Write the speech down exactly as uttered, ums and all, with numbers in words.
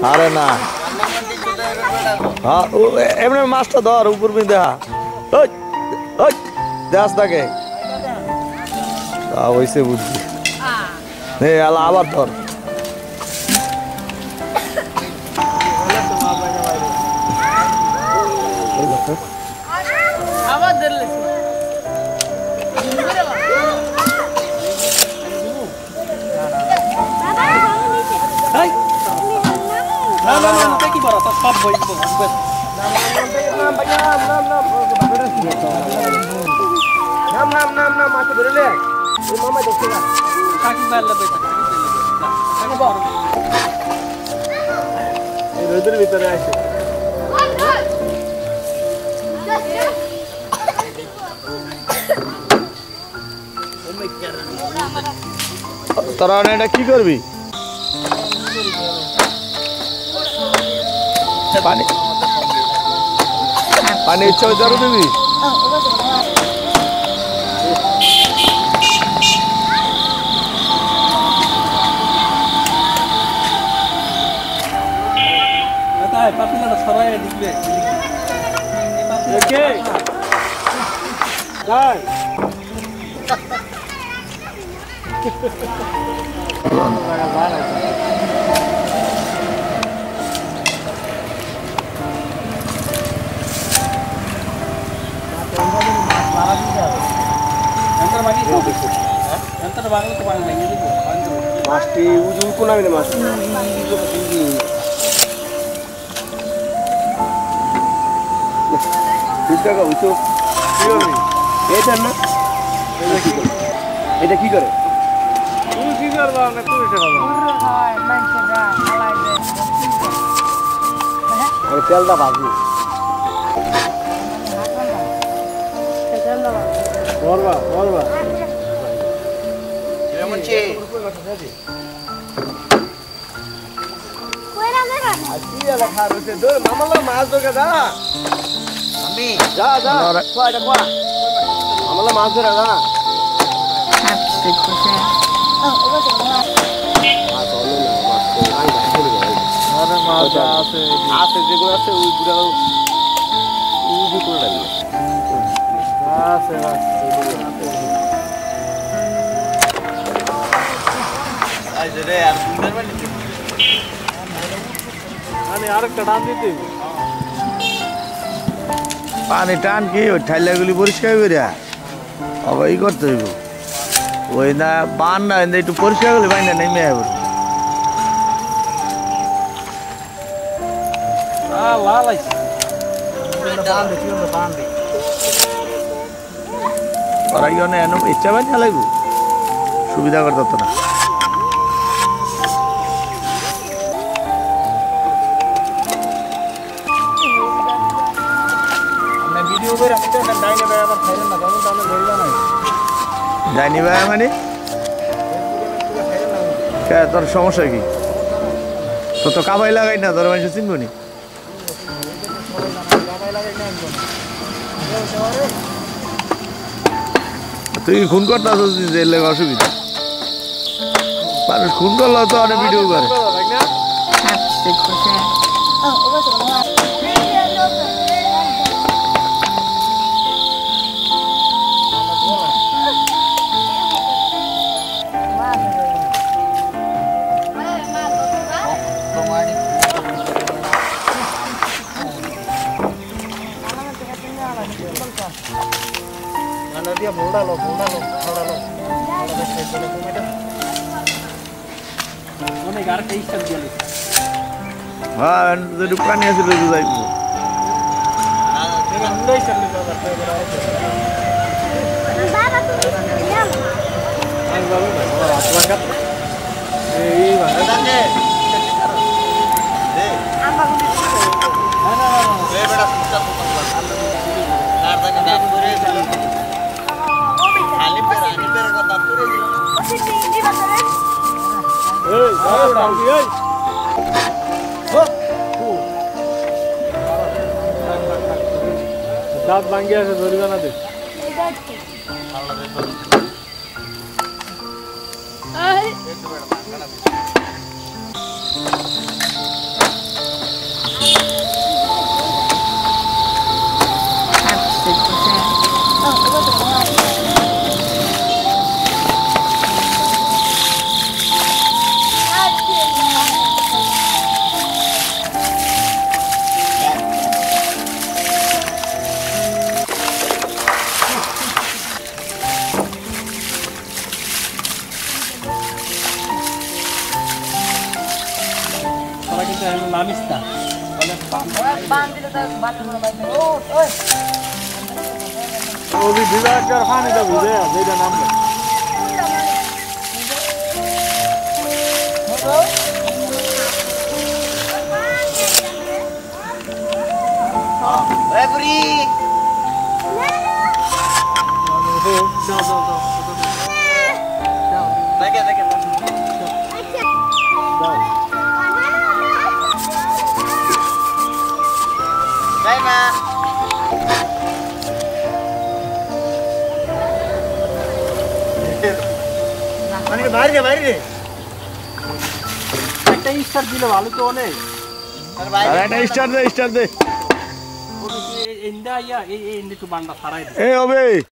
আরে না হ্যাঁ এমনি মাছটা ধর উপর বিন দেখা ওই ওই দেখ তাকে তা হইছে বুঝছি নে আলা আবার ধর আবার ধরলে না না না কি বড় সব বই নাম নাম নাম নাম মাকে ধরলে ওই মামা দেখছে না কাকি মারলে বেটা কাকি বড় এই রোদের ভিতরে আসে তোরা এটা কি করবি পানি পানি ইচ্ছা হয়ে যাবে দিবি পাপিলাটা সবাই দিবে ওকে যাই মাছটি উজুল কোনা মিলে মাছ টাকা হইতো এইটা না এটা কি করে তুমি কি করবা না তুমি টাকা হয় মাংসটা খালাই দে আরে তেলটা ভাজি তেলটা বলবা বলবা কেমন ছে কইরা দেবা আজকে লেখা রয়েছে দো মামালা মাছ ধরে যা আমি যা যা কয়টা কোয়া মামালা মাছ ধরে যা ঠিক আছে ও ওবা তো মাছ মাছ হলো না মাছ তো আই ধরে গেল আরে মাছ আছে আছে যেগুলো আছে ওইগুলো উজু করে লাগবে আছে আছে আই রে আর সুন্দর বানি আমি আরেকটা টান দিতে পানি টান কি ওই ঠাইলাগুলি পরিষ্কার করিয়া আবার ই করতে হইব ওই না বান না একটু পরিষ্কার করলে পানি না নেমে আবার লাল আছে ওরা কি অনেক এনে ইচ্ছা পাই না লাগবো সুবিধা করতে না যাইনি ভাই মানে তোর সমস্যা কি তো তো কাবাই লাগাই না তোর মানুষ চিনবো নি তুই খুন করতে এর লেগে অসুবিধা মানুষ খুন করলে তো অনেক ভিডিও করে Bóndalo, bóndalo, bóndalo. One gar kei sab diale. Ha, the pani ase lo jai. Ha, tera andai chale jaba te bada. Baba tu niam. Ang balu na, baba atlakat. Ei, bana dange. De. Am balu. Na na na. Be beda sutta pukla. Nar dange na pure dilo. Ali pera, ali pera ko da pure dilo. Osi tindi batare. Ei, baba dange ei. दांत भांगे ऐसे जोरी बना दे বাড়ি তো আমি মামিস না বান দিলে তো বাথরুমে বাইরে ও ওই ওই বিভাগের পানিটা বুঝে যেটা নাম ওই বুড়ি দাও দাও দাও দেখে দেখে যাই না মানে বাইরে রে বাইরে রে একটা স্টার দিলে ভালো তো অনেক আর বাইরে আর একটা স্টার দে স্টার দে ওই ইন্দা ইয়া এই এই একটু বান্ডা ছাড়াই দে এই হবে